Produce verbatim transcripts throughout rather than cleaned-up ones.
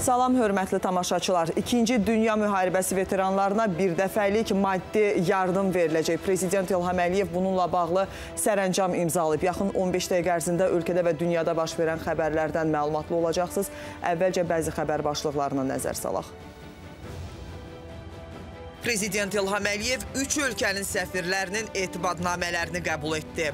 Salam, hörmətli tamaşaçılar. İkinci Dünya müharibəsi veteranlarına bir dəfəlik maddi yardım veriləcək. Prezident İlham Əliyev bununla bağlı sərəncam imzalayıb. Yaxın on beş dəqiqə ərzində ölkədə və dünyada baş verən xəbərlərdən məlumatlı olacaqsınız. Əvvəlcə bəzi xəbər başlıqlarına nəzər salaq. Prezident İlham Əliyev üç ölkənin səfirlərinin etimadnamələrini qəbul etdi.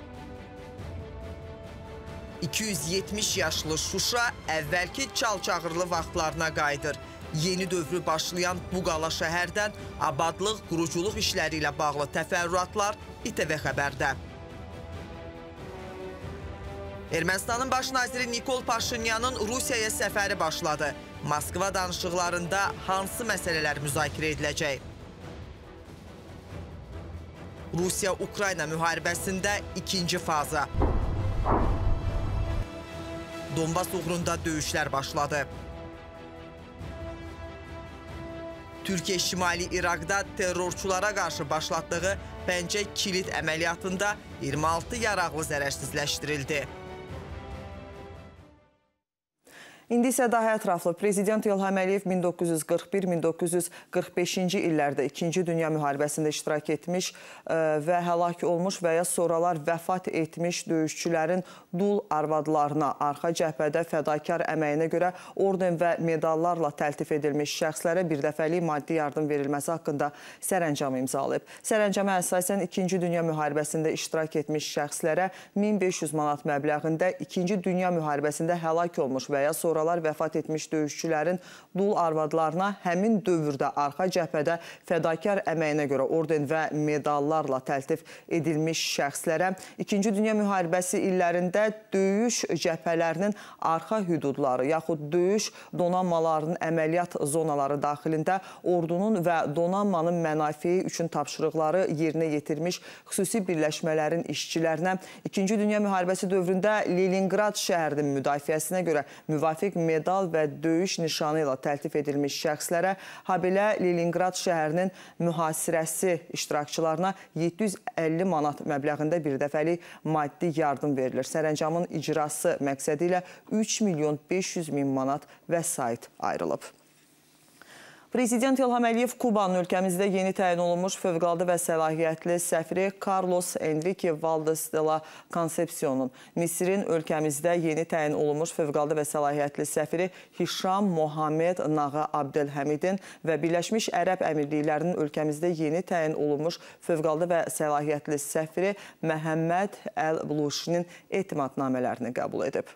iki yüz yetmiş yaşlı Şuşa əvvəlki çal-çağırlı vaxtlarına qayıdır. Yeni dövrü başlayan bu qala şəhərdən abadlıq, quruculuq işləri ilə bağlı təfərrüatlar İTV xəbərdə. Ermənistanın baş naziri Nikol Paşinyanın Rusiyaya səfəri başladı. Moskva danışıqlarında hansı məsələlər müzakirə ediləcək? Rusiya-Ukrayna müharibəsində ikinci faza. Donbas uğrunda döyüşlər başladı. Türkiyə Şimali İraqda terrorçulara qarşı başlatdığı Pəncə kilit əməliyyatında iyirmi altı yaraqlı zərərsizləşdirildi. İndi isə daha ətraflı Prezident İlham Əliyev min doqquz yüz qırx bir min doqquz yüz qırx beşinci illərdə İkinci Dünya müharibəsində iştirak etmiş və həlak olmuş və ya sonralar vəfat etmiş döyüşçülərin dul arvadlarına arxa cəbhədə fədakar əməyinə görə orden və medallarla təltif edilmiş şəxslərə bir dəfəlik maddi yardım verilməsi haqqında sərəncam imzalayıb. Sərəncama əsasən İkinci Dünya müharibəsində iştirak etmiş şəxslərə min beş yüz manat məbləğində İkinci Dünya müharibəsində həlak olmuş və ya sonra vəfat etmiş döyüşçülərin dul arvadlarına həmin dövrdə arxa cəbhədə fədakar əməyinə görə orden və medallarla təltif edilmiş şəxslərə İkinci Dünya müharibəsi illərində döyüş cəbhələrinin arxa hüdudları yaxud döyüş donanmalarının əməliyyat zonaları daxilində ordunun və donanmanın mənafiyi üçün tapşırıqları yerinə yetirmiş xüsusi birləşmələrin işçilərinə İkinci Dünya müharibəsi dövründə Leningrad şəhərinin müdafiəsinə görə müvafiq medal və döyüş nişanı ilə təltif edilmiş şəxslərə, habelə Leningrad şəhərinin mühasirəsi iştirakçılarına yeddi yüz əlli manat məbləğində bir dəfəlik maddi yardım verilir. Sərəncamın icrası məqsədi ilə üç milyon beş yüz min manat vəsait ayrılıb. Prezident İlham Əliyev Kubanın ölkəmizdə yeni təyin olunmuş fövqəladə və səlahiyyətli səfiri Carlos Enrique Valdes de la Concepcion'un, Misirin ölkəmizdə yeni təyin olunmuş fövqəladə və səlahiyyətli səfiri Hişam Mohamed Nağa Abdelhamidin və Birləşmiş Ərəb Əmirliklərinin ölkəmizdə yeni təyin olunmuş fövqəladə və səlahiyyətli səfiri Məhəmməd Əl-Bluşinin etimadnamələrini qəbul edib.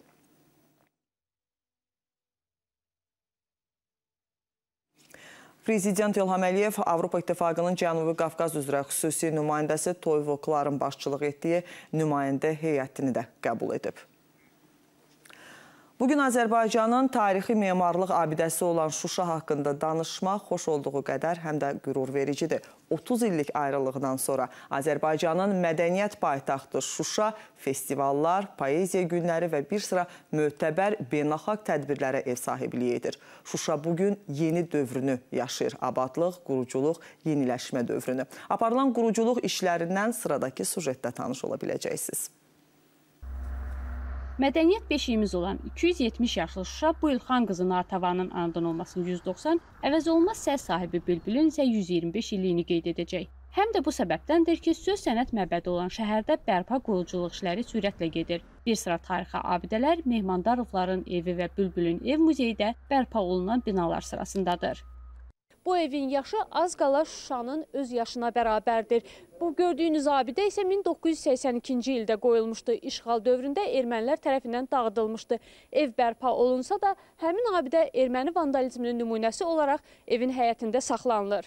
Prezident İlham Əliyev Avropa İttifaqının Cənubi Qafqaz üzrə xüsusi nümayəndəsi Toyvo Kların başçılıq etdiyi nümayəndə heyətini də qəbul edib. Bugün Azərbaycanın tarixi memarlıq abidəsi olan Şuşa haqqında danışmaq xoş olduğu qədər həm də qürur vericidir. otuz illik ayrılığından sonra Azərbaycanın mədəniyyət paytaxtı Şuşa festivallar, poeziya günləri və bir sıra mötəbər beynəlxalq tədbirlərə ev sahibliyi edir. Şuşa bugün yeni dövrünü yaşayır. Abadlıq, quruculuq, yeniləşmə dövrünü. Aparılan quruculuq işlərindən sıradakı sujetdə tanış ola biləcəksiniz. Mədəniyyət beşiyimiz olan iki yüz yetmiş yaşlı Şuşa bu il xan qızı Natəvanın anadan olmasının yüz doxsan, əvəz olunmaz səs sahibi Bülbülün isə yüz iyirmi beş illiyini qeyd edəcək. Həm də bu səbəbdəndir ki, söz sənət məbədi olan şəhərdə bərpa quruculuq işləri sürətlə gedir. Bir sıra tarixi abidələr Mehmandarovların evi və Bülbülün ev muzeyi də bərpa olunan binalar sırasındadır. Bu evin yaşı az qala Şuşanın öz yaşına bərabərdir. Bu gördüyünüz abidə isə min doqquz yüz səksən ikinci ildə qoyulmuşdu. İşğal dövründə ermənilər tərəfindən dağıdılmışdı. Ev bərpa olunsa da həmin abidə erməni vandalizminin nümunəsi olaraq evin həyətində saxlanılır.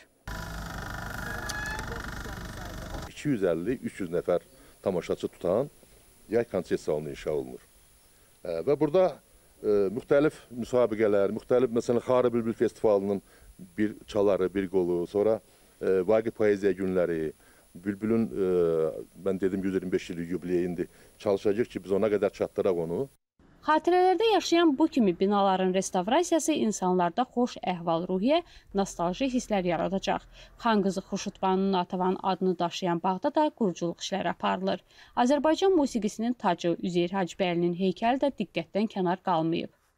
iki yüz əlli üç yüz nəfər tamaşaçı tutan yay konsert salonu inşa olunur. Və burada e, müxtəlif müsabiqələr, müxtəlif məsələn Xarı Bülbül Festivalının bir çaları, bir qolu, sonra e, Vaqif Poeziya günləri, Bülbülün, e, mən dedim yüz iyirmi beş illik yubileyindi, çalışacaq ki, biz ona qədər çatdıraq onu. Xatirələrdə yaşayan bu kimi binaların restavrasiyası insanlarda xoş əhval-ruhiyyə, nostalji hisslər yaradacaq. Xan qızı Xurşudbanının Natəvanın adını daşıyan bağda da quruculuq işləri aparılır. Azərbaycan musiqisinin tacı Üzeyir Hacıbəylinin heykəli də diqqətdən kənar qalmayıb.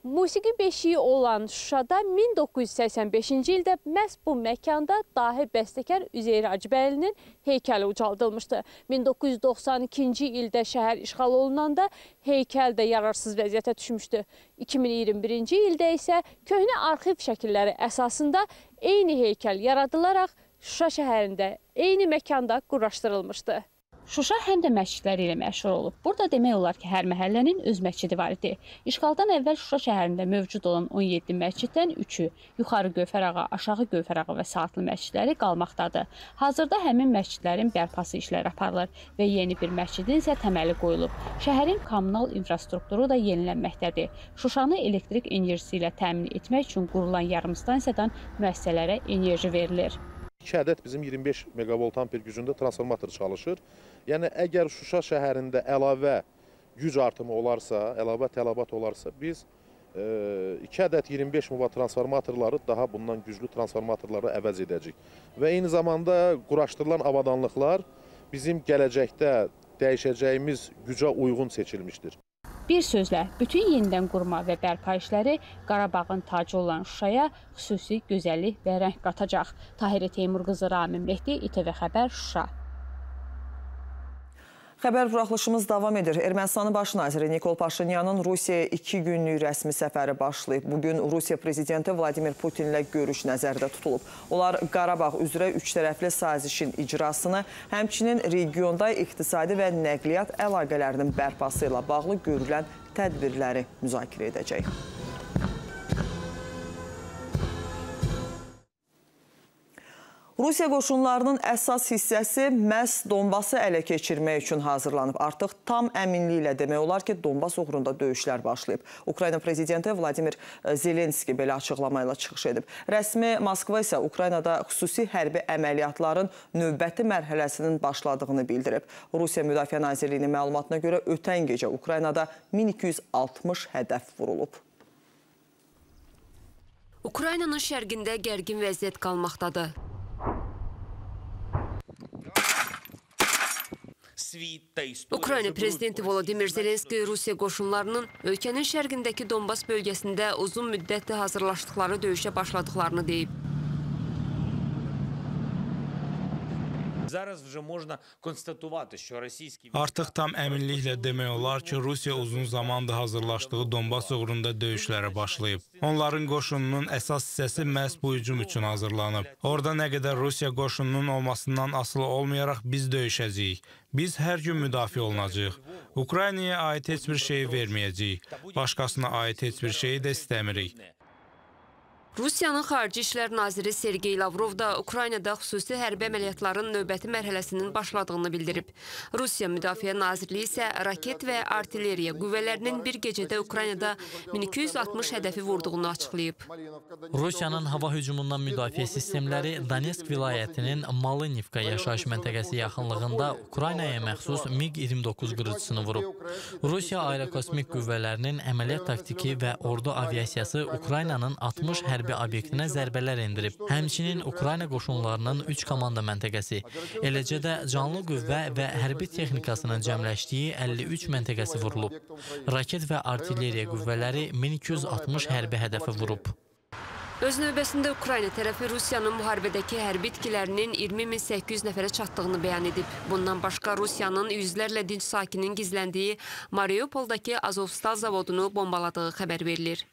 Musiqi beşiyi olan Şuşada min doqquz yüz səksən beşinci ildə məhz bu məkanda dahi bəstəkar Üzeyir Hacıbəylinin heykəli ucaldılmışdı. min doqquz yüz doxsan ikinci ildə şəhər işğal olunanda heykəl də yararsız vəziyyətə düşmüşdü. iki min iyirmi birinci ildə isə köhnə arxiv şəkilləri əsasında eyni heykəl yaradılaraq Şuşa şəhərində eyni məkanda quraşdırılmışdı. Şuşa həm də məscidləri ilə məşhur olub. Burada demək olar ki, hər məhəllənin öz məscidi var idi. İşğaldan əvvəl Şuşa şəhərində mövcud olan on yeddi məsciddən üçü, Yuxarı Gövhərağa, Aşağı Gövhərağa və Saatlı məscidləri qalmaqdadır. Hazırda həmin məscidlərin bərpası işləri aparılır və yeni bir məscidin isə təməli qoyulub. Şəhərin kommunal infrastrukturu da yenilənməkdədir. Şuşanı elektrik enerjisi ilə təmin etmək üçün qurulan yarımstansiyadan müəssisələrə enerji verilir. İki ədəd bizim iyirmi beş meqavolt amper gücündə transformator çalışır. Yəni, əgər Şuşa şəhərində əlavə güc artımı olarsa, əlavə tələbat olarsa, biz e, iki ədəd iyirmi beş meqavolt transformatorları daha bundan güclü transformatorları əvəz edəcək. Və eyni zamanda quraşdırılan avadanlıqlar bizim gələcəkdə dəyişəcəyimiz gücə uyğun seçilmişdir. Bir sözlə, bütün yenidən qurma və bərpa işləri Qarabağın tacı olan Şuşaya xüsusi gözəllik və rəng qatacaq. Tahirə Teymurqızı, Ramin Mehdi, İTV Xəbər, Şuşa. Xəbər buraxılışımız davam edir. Ermənistanın baş naziri Nikol Paşinyanın Rusiyaya iki günlük rəsmi səfəri başlayıb. Bugün Rusiya prezidenti Vladimir Putinlə görüş nəzərdə tutulub. Onlar Qarabağ üzrə üç tərəfli sazişin icrasını, həmçinin regionda iqtisadi və nəqliyyat əlaqələrinin bərpası ilə bağlı görülən tədbirləri müzakirə edəcək. Rusiya qoşunlarının əsas hissəsi məhz Donbası ələ keçirmək üçün hazırlanıb. Artıq tam əminliklə demək olar ki, Donbas uğrunda döyüşlər başlayıb. Ukrayna prezidenti Vladimir Zelenski belə açıqlamayla çıxış edib. Rəsmi Moskva isə Ukraynada xüsusi hərbi əməliyyatların növbəti mərhələsinin başladığını bildirib. Rusiya Müdafiə Nazirliyinin məlumatına görə ötən gecə Ukraynada min iki yüz altmış hədəf vurulub. Ukraynanın şərqində gərgin vəziyyət qalmaqdadır. Ukrayna prezidenti Volodimir Zelenski Rusiya qoşunlarının ölkənin şərqindəki Donbas bölgəsində uzun müddətli hazırlaşdıqları döyüşə başladıqlarını deyib. Artıq tam əminliklə demək olar ki, Rusiya uzun zamandır hazırlaşdığı Donbas uğrunda döyüşlərə başlayıb. Onların qoşununun əsas hissəsi məhz bu hücum üçün hazırlanıb. Orada nə qədər Rusiya qoşununun olmasından asılı olmayaraq biz döyüşəcəyik. Biz hər gün müdafiə olunacağıq. Ukraynaya aid heç bir şeyi verməyəcəyik. Başqasına aid heç bir şeyi də istəmirik. Rusiyanın Xarici İşlər Naziri Sergey Lavrov da Ukraynada xüsusi hərbi əməliyyatların növbəti mərhələsinin başladığını bildirib. Rusiya Müdafiə Nazirliyi isə raket və artilleriya qüvvələrinin bir gecədə Ukraynada min iki yüz altmış hədəfi vurduğunu açıqlayıb. Rusiyanın hava hücumundan müdafiə sistemləri Donetsk vilayətinin Malınivka yaşayış məntəqəsi yaxınlığında Ukraynaya məxsus MiG iyirmi doqquz qırıcısını vurub. Rusiya aerokosmik qüvvələrinin əməliyyat taktiki və ordu aviasiyası Ukraynanın altmış hərbi hərbi obyektinə zərbələr endirib. Həmçinin Ukrayna qoşunlarının üç komanda məntəqəsi, eləcə də canlı qüvvə və hərbi texnikasının cəmləşdiyi əlli üç məntəqəsi vurulub. Raket və artilleriya qüvvələri min iki yüz altmış hərbi hədəfi vurub. Öz növbəsində Ukrayna tərəfi Rusiyanın müharibədəki hərbi itkilərinin iyirmi min səkkiz yüz nəfərə çatdığını bəyan edib. Bundan başqa Rusiyanın yüzlərlə dinc sakinin gizləndiyi Mariupoldakı Azovstal zavodunu bombaladığı xəbər verilir.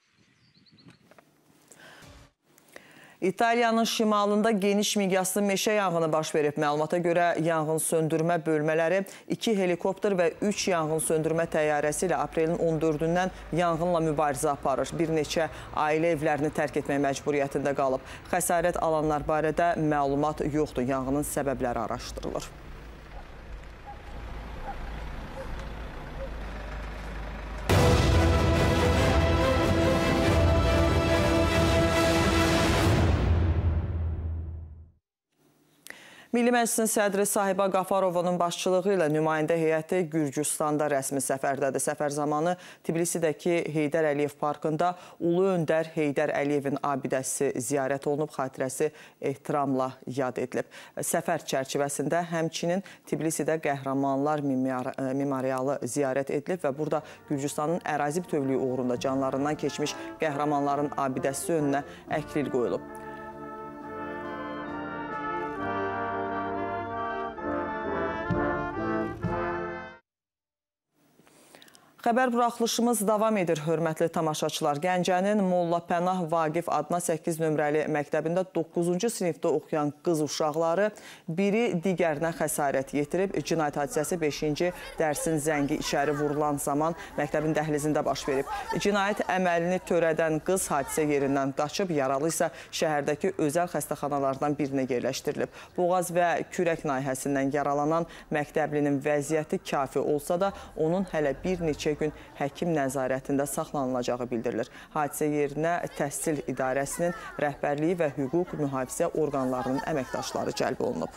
İtaliyanın şimalında geniş miqyaslı meşə yanğını baş verib. Məlumata görə yanğın söndürmə bölmələri iki helikopter və üç yanğın söndürmə təyyarəsi ilə aprelin on dördündən yanğınla mübarizə aparır. Bir neçə ailə evlərini tərk etmək məcburiyyətində qalıb. Xəsarət alanlar barədə məlumat yoxdur. Yanğının səbəbləri araşdırılır. Milli Məclisin sədri Sahibə Qafarova'nın başçılığı ilə nümayəndə heyəti Gürcüstanda rəsmi səfərdədir. Səfər zamanı Tbilisidəki Heydər Əliyev parkında Ulu Öndər Heydər Əliyevin abidəsi ziyarət olunub, xatirəsi ehtiramla yad edilib. Səfər çərçivəsində həmçinin Tbilisidə qəhrəmanlar memorialı ziyarət edilib və burada Gürcüstanın ərazi bütövlüyü uğrunda canlarından keçmiş qəhrəmanların abidəsi önünə əklil qoyulub. Xəbər buraxılışımız davam edir, hörmətli tamaşaçılar. Gəncənin Molla Pənah Vaqif adına səkkiz nömrəli məktəbində doqquzuncu sinifdə oxuyan qız uşaqları biri digərinə xəsarət yetirib. Cinayət hadisəsi beşinci dərsin zəngi içəri vurulan zaman məktəbin dəhlizində baş verib. Cinayət əməlini törədən qız hadisə yerindən qaçıb, yaralı isə şəhərdəki özəl xəstəxanalardan birinə yerləşdirilib. Boğaz və kürək nahiyəsindən yaralanan məktəblinin vəziyyəti kafi olsa da, onun hələ bir neçə gün həkim nəzarətində saxlanılacağı bildirilir. Hadisə yerinə təhsil idarəsinin rəhbərliyi və hüquq mühafizə orqanlarının əməkdaşları cəlb olunub.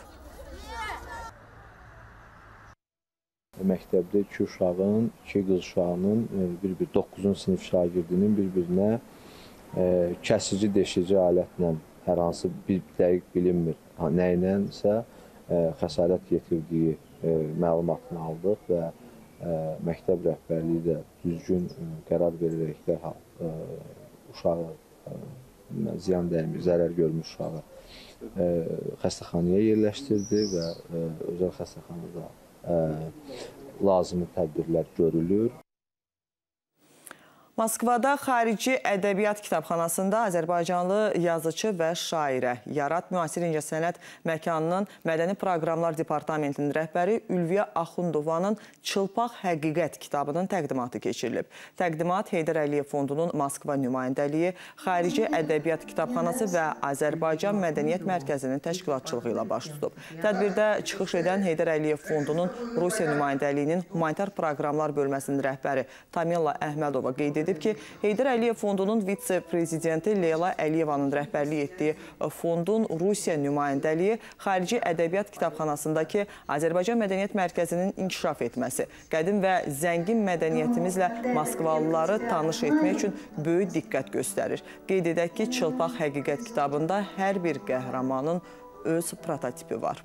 Məktəbdə iki uşağın, iki qız uşağının, bir-bir doqquzuncu sinif şagirdinin bir-birinə kəsici, deşici alətlə hər hansı bir dəqiq bilinmir, nə ilənsə xəsarət yetirdiyi məlumatını aldıq və məktəb rəhbərliyi də düzgün qərar verərək dərhal uşağı, ziyan dəymiş, zərər görmüş uşağı xəstəxanaya yerləşdirdi və özəl xəstəxanada lazımi tədbirlər görülür. Moskvada Xarici Ədəbiyyat Kitabxanasında Azərbaycanlı yazıcı və şairə Yarat Müasir İncəsənət məkanının Mədəni Proqramlar Departamentinin rəhbəri Ülviyə Axundovanın Çılpaq Həqiqət kitabının təqdimatı keçirilib. Təqdimat Heydər Əliyev Fondunun Moskva nümayəndəliyi, Xarici Ədəbiyyat Kitabxanası və Azərbaycan Mədəniyyət Mərkəzinin təşkilatçılığı ilə baş tutub. Tədbirdə çıxış edən Heydər Əliyev Fondunun Rusiya nümayəndəliyinin Humanitar Proqramlar bölməsinin rəhbəri Tamila Əhmədova qeyd edib. edib ki, Heydər Əliyev Fondunun vitse-prezidenti Leyla Əliyevanın rəhbərlik etdiyi fondun Rusiya nümayəndəliyi Xarici Ədəbiyyat Kitabxanasındakı Azərbaycan Mədəniyyət Mərkəzinin inkişaf etməsi, qədim və zəngin mədəniyyətimizlə Moskvalıları tanış etmək üçün böyük diqqət göstərir. Qeyd edək ki, Çılpaq Həqiqət kitabında hər bir qəhrəmanın öz prototipi var.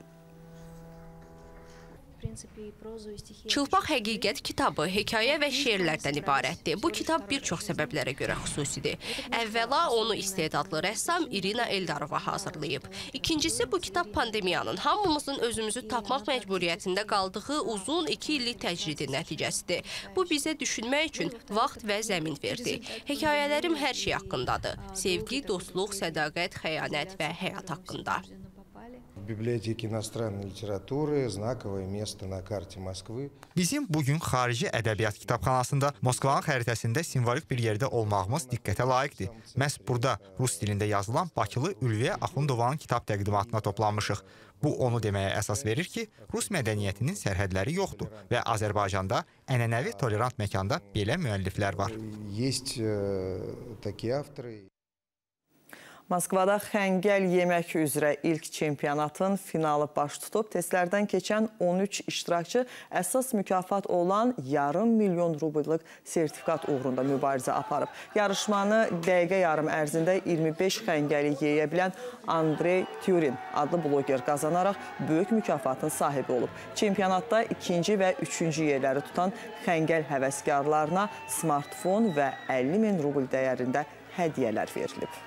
Çılpaq Həqiqət kitabı hekayə və şeirlərdən ibarətdir. Bu kitab bir çox səbəblərə görə xüsusidir. Əvvəla onu istedadlı rəssam İrina Eldarova hazırlayıb. İkincisi, bu kitab pandemiyanın hamımızın özümüzü tapmaq məcburiyyətində qaldığı uzun iki illik təcridin nəticəsidir. Bu bizə düşünmək üçün vaxt və zəmin verdi. Hekayələrim hər şey haqqındadır. Sevgi, dostluq, sədaqət, xəyanət və həyat haqqında. Biblioteki iностранной literatуры, знаковое место на карте Moskvы. Bizim bugün Xarici Ədəbiyyat Kitabxanasında Moskvanın xəritəsində simvolik bir yerdə olmağımız diqqətə layiqdir. Məhz burada rus dilində yazılan Bakılı Ülviyə Axundovanın kitab təqdimatına toplanmışıq. Bu onu deməyə əsas verir ki, Rus mədəniyyətinin sərhədləri yoxdur və Azərbaycanda ənənəvi tolerant məkanda belə müəlliflər var. Есть такие авторы. Moskvada xəngəl yemək üzrə ilk çempionatın finalı baş tutub. Testlərdən keçən on üç iştirakçı əsas mükafat olan yarım milyon rublluq sertifikat uğrunda mübarizə aparıb. Yarışmanı dəqiqə yarım ərzində iyirmi beş xəngəli yeyə bilən Andrey Tyurin adlı bloger qazanaraq böyük mükafatın sahibi olub. Çempionatda ikinci və üçüncü yerləri tutan xəngəl həvəskarlarına smartfon və əlli min rubl dəyərində hədiyyələr verilib.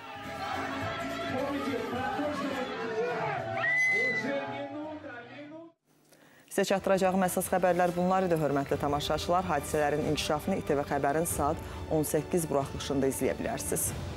Sizə çatdıracağım əsas xəbərlər bunlar idi, hörmətli tamaşaçılar. Hadisələrin inkişafını İTV Xəbərin saat on səkkiz buraxılışında izləyə bilərsiniz.